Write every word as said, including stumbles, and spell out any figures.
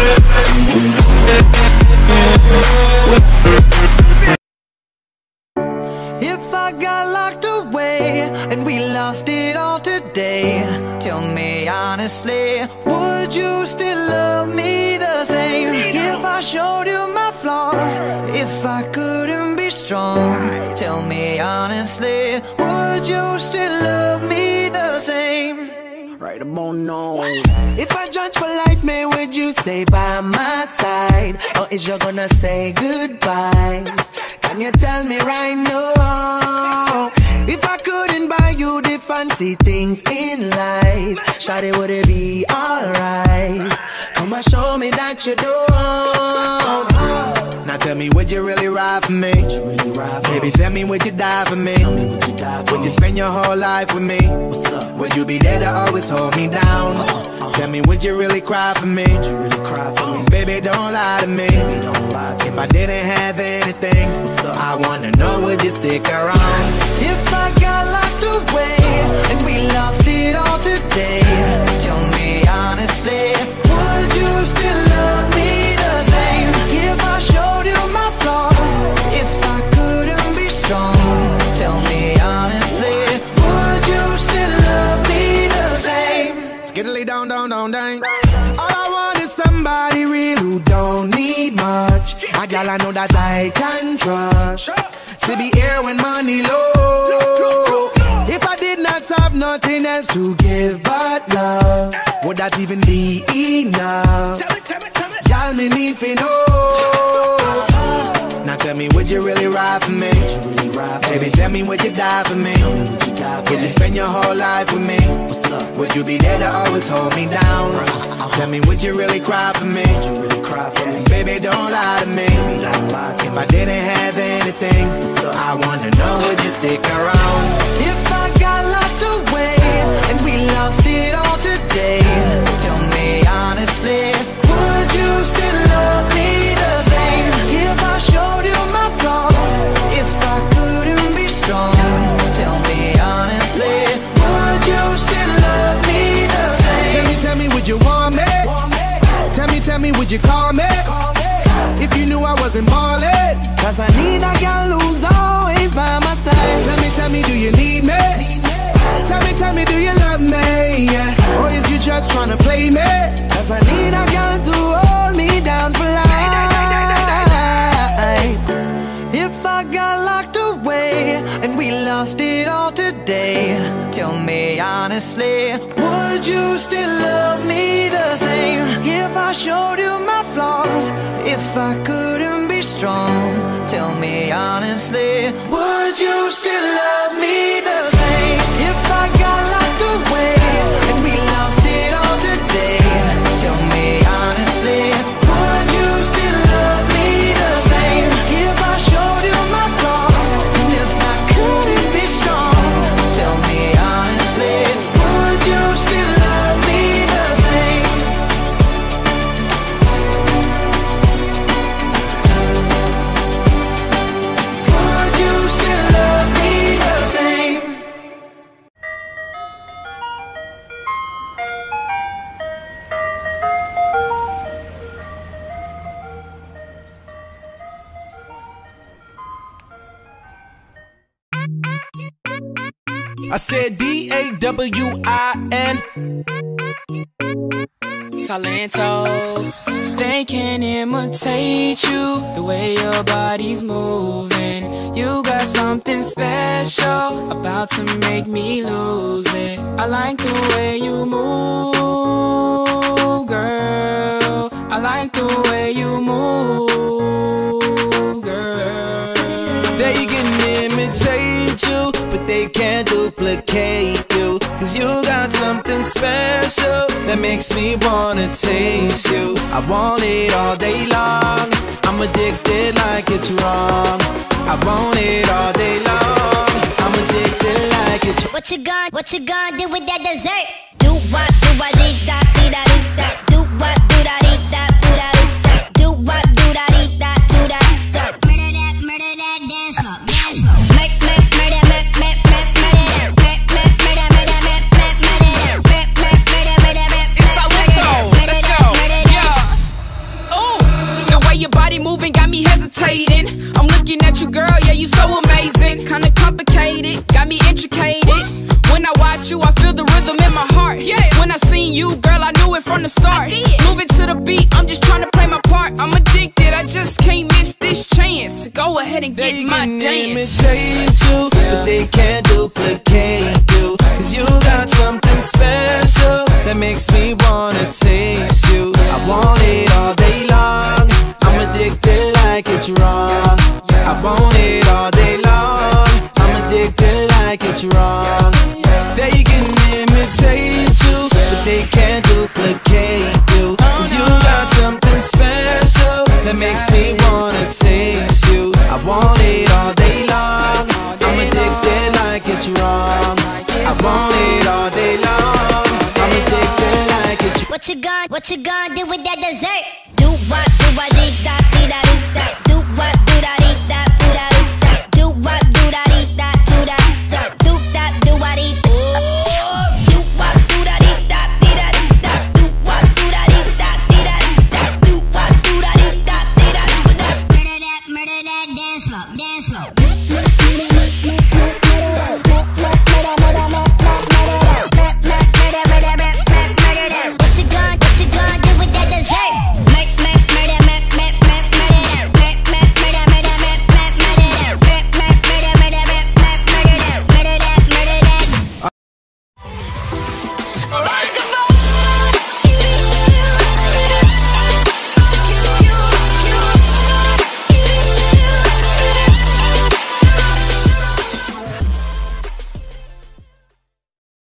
If I got locked away and we lost it all today, tell me honestly, would you still love me the same? If I showed you my flaws, if I couldn't be strong, tell me honestly, would you still love me the same? Right about now. If I judge for life, man, would you stay by my side? Or is you gonna say goodbye? Can you tell me right now? If I couldn't buy you the fancy things in life, shawty, would it be alright? Come and show me that you don't. Now tell me, would you really ride for me? Really ride for Baby, me? Tell me, would you die for me? me would, you die for would you spend your whole life with me? Would you be there to always hold me down? Uh -uh, uh -uh. Tell me, would you really cry for me? Would you really cry for me? Baby, don't lie to me. Baby, don't lie to if me. I didn't have anything, I wanna know, would you stick around? If I got locked away and we lost it all today, tell me honestly, would you still love me the same? If I showed you my flaws, if I couldn't be strong, tell me honestly, would you still love me the same? Skiddly down, down, down, down. All I want is somebody real who don't need much. A gal I know that I can trust, to be here when money low. If I did not have nothing else to give but love, would that even be enough? Y'all me need to know. Now tell me, would you really ride for me? Really ride for Baby, me? Tell me, would you die for me? me would, you die for would you spend your whole life with me? Would you be there to always hold me down? Tell me, would you really cry for me? Would you really cry for me? Baby, don't lie to me. Don't lie to if me. I didn't have anything, I wanna know, would you stick around? If I got locked away and we lost it all today, tell me honestly, would you still love me the same? If I showed you my flaws, if I couldn't be strong, tell me honestly, would you still love me the same? Tell me, tell me, would you want me? Tell me, tell me, would you call me? If you knew I wasn't ballin', cause I need a girl who's always by my side. Tell me, tell me, do you need me? Tell me, tell me, do you love me? Yeah. Or is you just tryna play me? Cause I need a girl to hold me down for life. If I got locked away and we lost it all today, tell me honestly, would you still love me the same? If I showed you my flaws, if I couldn't be strong, tell me honestly, would you still love me the same? If I got locked away and we lost it all today, tell me honestly, would you still love me the same? If I showed you my flaws, and if I couldn't be strong, tell me honestly, would you still love me the same? Would you still love me the same? I said D A W I N Salento. They can imitate you, the way your body's moving. You got something special about to make me lose it. I like the way you move, girl. I like the way you move, girl. They can imitate you, but they can't duplicate you. Cause you got something special that makes me wanna taste you. I want it all day long, I'm addicted like it's wrong. I want it all day long, I'm addicted like it's wrong. What you gonna, what you gonna do with that dessert? Do what, do what, dee da, dee da, dee da. Do what, do da, dee da, do da, dee da. Do what, do da, dee da, do da, da. Murder that, murder that, dance up, dance up. Make, make, murder, make, make, make, murder that. Make, make, murder, murder, make, make, murder that. Make, make, murder, murder, make, It's Salento. Let's go. Yeah. start. Move it to the beat, I'm just trying to play my part. I'm addicted, I just can't miss this chance to go ahead and get they my can dance. imitate you, but they can't duplicate you. Cause you got something special that makes me wanna taste you. I want it all day long, I'm addicted like it's wrong. I want it all day long, I'm addicted like it's wrong. They can imitate you, but they can't duplicate you. Cause you got something special that makes me wanna taste you. I want it all day long, I'm addicted like it's wrong. I want it all day long, I'm addicted like it's wrong. What you gonna, what you gonna do with that dessert? Do what, do what, did that.